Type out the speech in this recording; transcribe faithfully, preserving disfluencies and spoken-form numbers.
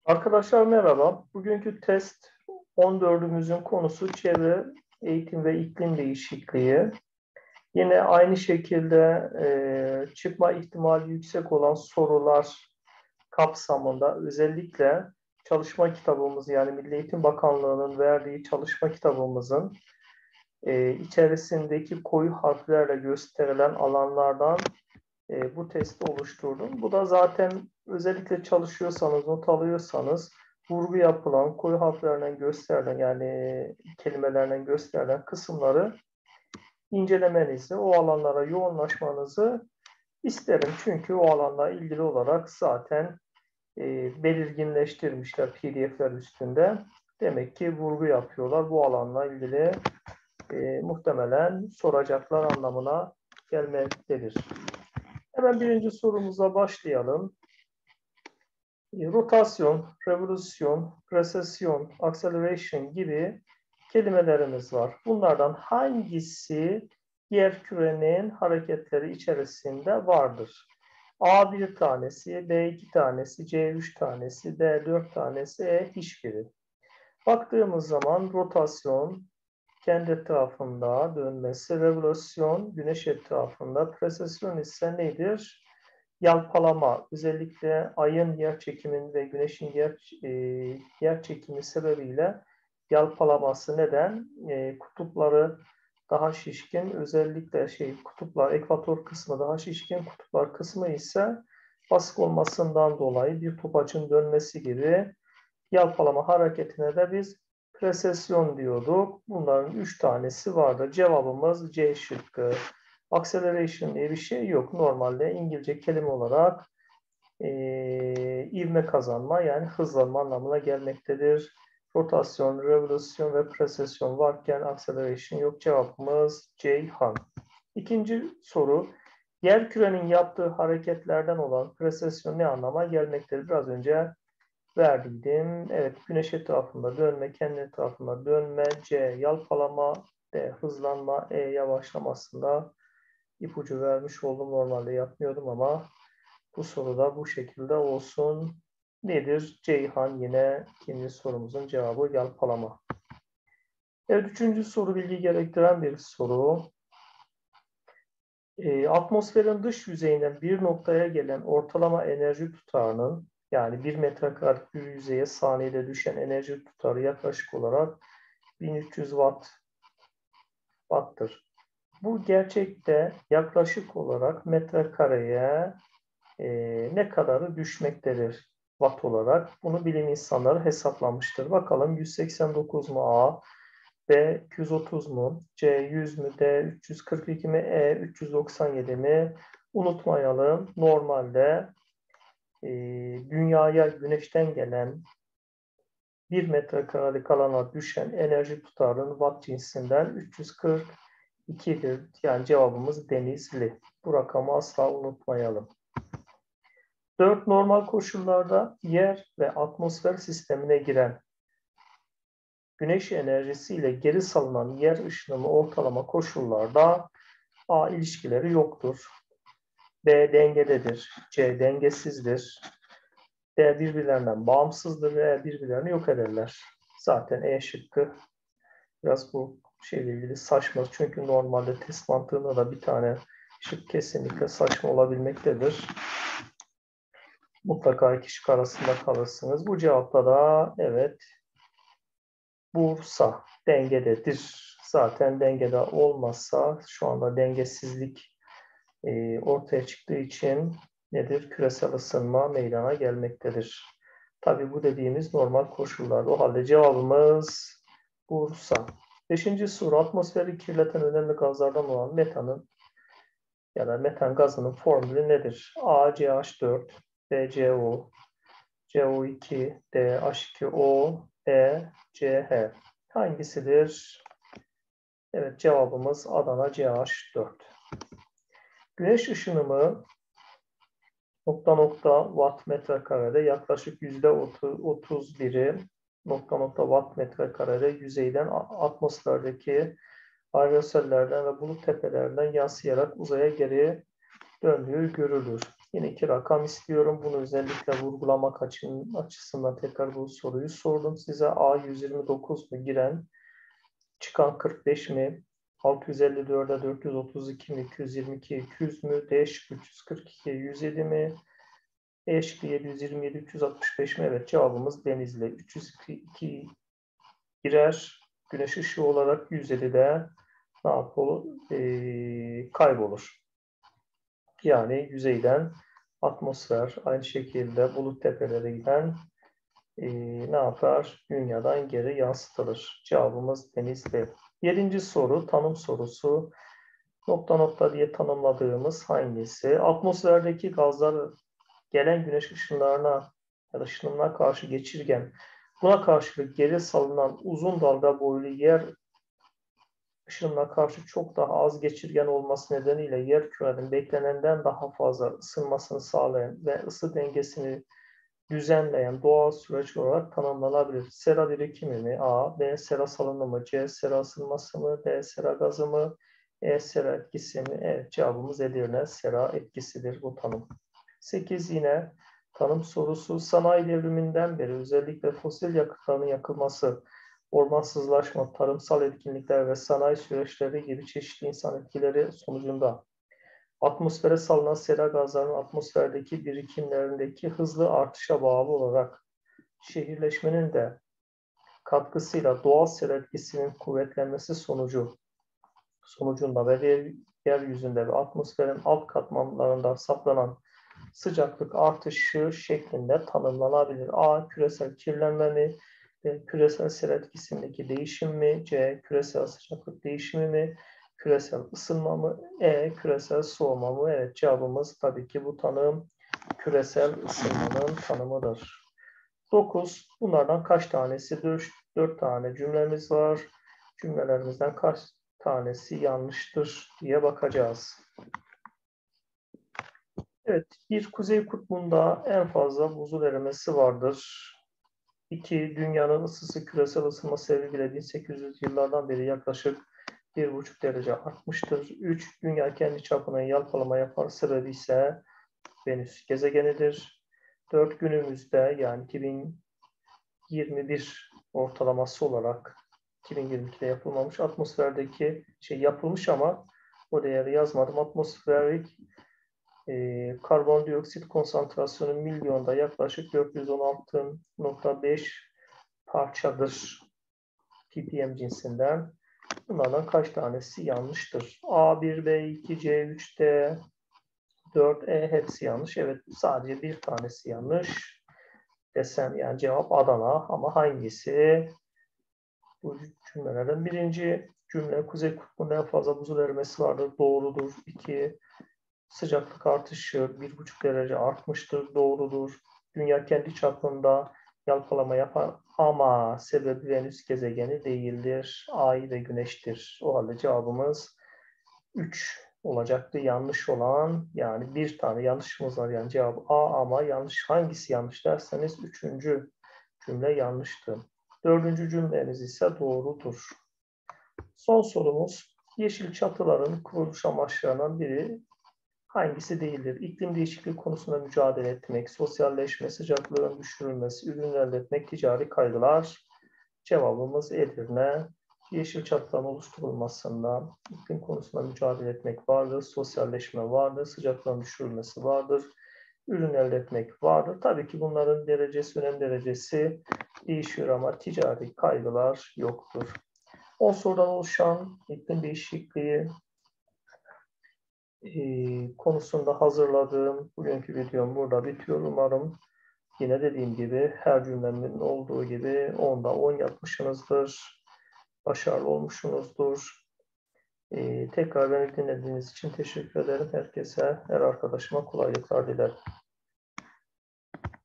Arkadaşlar merhaba. Bugünkü test on dördümüzün konusu çevre, eğitim ve iklim değişikliği. Yine aynı şekilde e, çıkma ihtimali yüksek olan sorular kapsamında özellikle çalışma kitabımız yani Milli Eğitim Bakanlığı'nın verdiği çalışma kitabımızın e, içerisindeki koyu harflerle gösterilen alanlardan e, bu testi oluşturdum. Bu da zaten özellikle çalışıyorsanız, not alıyorsanız vurgu yapılan, koyu harflerle gösterilen yani kelimelerle gösterilen kısımları incelemenizi, o alanlara yoğunlaşmanızı isterim. Çünkü o alanla ilgili olarak zaten e, belirginleştirmişler P D F'ler üstünde. Demek ki vurgu yapıyorlar. Bu alanla ilgili e, muhtemelen soracaklar anlamına gelmektedir. Hemen birinci sorumuza başlayalım. Rotasyon, revolüsyon, presesyon, acceleration gibi kelimelerimiz var. Bunlardan hangisi yerkürenin hareketleri içerisinde vardır? A bir tanesi, B iki tanesi, C üç tanesi, D dört tanesi, E hiçbiri. Baktığımız zaman rotasyon, kendi etrafında dönmesi, revolüsyon, güneş etrafında, presesyon ise nedir? Yalpalama, özellikle ayın yer çekiminin ve güneşin yer, e, yer çekimi sebebiyle yalpalaması neden? E, kutupları daha şişkin, özellikle şey kutuplar, ekvator kısmı daha şişkin, kutuplar kısmı ise basık olmasından dolayı bir topacın dönmesi gibi yalpalama hareketine de biz presesyon diyorduk. Bunların üç tanesi vardı. Cevabımız C şıkkı. Acceleration diye bir şey yok. Normalde İngilizce kelime olarak e, ivme kazanma yani hızlanma anlamına gelmektedir. Rotasyon, revolüsyon ve presesyon varken acceleration yok. Cevabımız Ceyhan. İkinci soru. Yerkürenin yaptığı hareketlerden olan presesyon ne anlama gelmektedir? Biraz önce verdiydim. Evet, güneş etrafında dönme, kendi etrafında dönme, C yalpalama, D hızlanma, E yavaşlamasında ipucu vermiş oldum. Normalde yapmıyordum ama bu soruda bu şekilde olsun. Nedir? Ceyhan yine ikinci sorumuzun cevabı yalpalama. Evet, üçüncü soru bilgi gerektiren bir soru. E, atmosferin dış yüzeyinden bir noktaya gelen ortalama enerji tutarının yani bir metrekarelik bir yüzeye saniyede düşen enerji tutarı yaklaşık olarak bin üç yüz watt watt'tır. Bu gerçekte yaklaşık olarak metrekareye e, ne kadarı düşmektedir watt olarak? Bunu bilim insanları hesaplamıştır. Bakalım yüz seksen dokuz mu A, B iki yüz otuz mu, C yüz mü, D üç yüz kırk iki mi, E üç yüz doksan yedi mi? Unutmayalım. Normalde e, dünyaya güneşten gelen bir metrekarelik alana düşen enerji tutarının watt cinsinden üç yüz kırk ikidir. Yani cevabımız Denizli. Bu rakamı asla unutmayalım. dört normal koşullarda yer ve atmosfer sistemine giren güneş enerjisiyle geri salınan yer ışınımı ortalama koşullarda A ilişkileri yoktur. B dengededir. C dengesizdir. D birbirlerinden bağımsızdır ve birbirlerini yok ederler. Zaten E şıkkı biraz bu şeyle ilgili saçma. Çünkü normalde test mantığında da bir tane şık kesinlikle saçma olabilmektedir. Mutlaka iki şık arasında kalırsınız. Bu cevapta da evet Bursa dengededir. Zaten dengede olmazsa şu anda dengesizlik e, ortaya çıktığı için nedir? Küresel ısınma meydana gelmektedir. Tabii bu dediğimiz normal koşullar. O halde cevabımız Bursa. Beşinci soru atmosferi kirleten önemli gazlardan olan metanın ya da metan gazının formülü nedir? A C H dört, B C O, C O iki, D H iki O, E C H. Hangisidir? Evet cevabımız Adana C H dört. Güneş ışınımı nokta nokta watt metrekarede yaklaşık yüzde otuz biri nokta nokta watt metrekarede yüzeyden atmosferdeki aerosollerden ve bulut tepelerinden yansıyarak uzaya geri döndüğü görülür. Yine iki rakam istiyorum. Bunu özellikle vurgulamak açısından tekrar bu soruyu sordum size. A yüz yirmi dokuz mu giren? Çıkan kırk beş mi? altı yüz elli dört'e dört yüz otuz iki mi? iki yüz yirmi iki iki yüz mü? D şıkkı üç yüz kırk iki yüz yedi mi? E şıkkı yedi yüz yirmi yedi üç yüz altmış beş mi? Evet, cevabımız Denizli. üç yüz iki girer. Güneş ışığı olarak yüz yedi'de ne yapıyor? Ee, kaybolur. Yani yüzeyden atmosfer, aynı şekilde bulut tepelere giden e, ne yapar? Dünyadan geri yansıtılır. Cevabımız Denizli. Yedinci soru, tanım sorusu. Nokta nokta diye tanımladığımız hangisi? Atmosferdeki gazlar gelen güneş ışınlarına ya da ışınımına karşı geçirgen, buna karşılık geri salınan uzun dalga boylu yer ışınımına karşı çok daha az geçirgen olması nedeniyle yer kürenin beklenenden daha fazla ısınmasını sağlayan ve ısı dengesini düzenleyen doğal süreç olarak tanımlanabilir. Sera birikimi mi? A. B. Sera salınımı. C. Sera ısınması mı? D. Sera gazı mı? E. Sera etkisi mi? Evet, cevabımız Edirne. Sera etkisidir bu tanım. sekiz yine tanım sorusu. Sanayi devriminden beri özellikle fosil yakıtların yakılması, ormansızlaşma, tarımsal etkinlikler ve sanayi süreçleri gibi çeşitli insan etkileri sonucunda atmosfere salınan sera gazlarının atmosferdeki birikimlerindeki hızlı artışa bağlı olarak şehirleşmenin de katkısıyla doğal sera etkisinin kuvvetlenmesi sonucu sonucunda ve yeryüzünde ve atmosferin alt katmanlarında saplanan sıcaklık artışı şeklinde tanımlanabilir. A. Küresel kirlenme mi? B. Küresel sera etkisindeki değişim mi? C. Küresel sıcaklık değişimi mi? Küresel ısınma mı? E. Küresel soğuma mı? Evet, cevabımız tabii ki bu tanım küresel ısınmanın tanımıdır. dokuz. Bunlardan kaç tanesi? dört tane cümlemiz var. Cümlelerimizden kaç tanesi yanlıştır diye bakacağız. Evet, bir kuzey kutbunda en fazla buzul erimesi vardır. iki. Dünyanın ısısı küresel ısınma sebebiyle bin sekiz yüz yıllardan beri yaklaşık bir buçuk derece artmıştır. üç. Dünya kendi çapına yalpalama yapar, sebebi ise Venüs gezegenidir. dört. Günümüzde yani iki bin yirmi bir ortalaması olarak iki bin yirmi iki'de yapılmamış atmosferdeki şey yapılmış ama o değeri yazmadım. Atmosferik e, karbondioksit konsantrasyonu milyonda yaklaşık dört yüz on altı nokta beş parçadır ppm cinsinden. Bunlardan kaç tanesi yanlıştır? A bir, B iki, C üç, D dört, E hepsi yanlış. Evet, sadece bir tanesi yanlış desem, yani cevap Adana, ama hangisi? Bu cümlelerin birinci cümle, Kuzey Kutbu'nda en fazla buzul erimesi vardır. Doğrudur. iki. Sıcaklık artışı bir buçuk derece artmıştır. Doğrudur. Dünya kendi çapında yalpalama yapar ama sebebi Venüs gezegeni değildir. Ay ve Güneş'tir. O halde cevabımız üç olacaktı. Yanlış olan, yani bir tane yanlışımız var. Yani cevap A, ama yanlış. Hangisi yanlış derseniz üçüncü cümle yanlıştı. Dördüncü cümlemiz ise doğrudur. Son sorumuz, yeşil çatıların kuruluş amaçlarından biri hangisi değildir? İklim değişikliği konusunda mücadele etmek, sosyalleşme, sıcaklığın düşürülmesi, ürün elde etmek, ticari kaygılar. Cevabımız Edirne. Yeşil çatıların oluşturulmasında iklim konusunda mücadele etmek vardır, sosyalleşme vardır, sıcaklığın düşürülmesi vardır, ürün elde etmek vardır. Tabii ki bunların derecesi, önem derecesi değişiyor ama ticari kaygılar yoktur. on sorudan oluşan iklim değişikliği e, konusunda hazırladığım bugünkü videom burada bitiyor. Umarım yine dediğim gibi her cümlemin olduğu gibi onda on yapmışsınızdır. Başarılı olmuşsunuzdur. Ee, tekrar beni dinlediğiniz için teşekkür ederim. Herkese, her arkadaşıma kolaylıklar dilerim.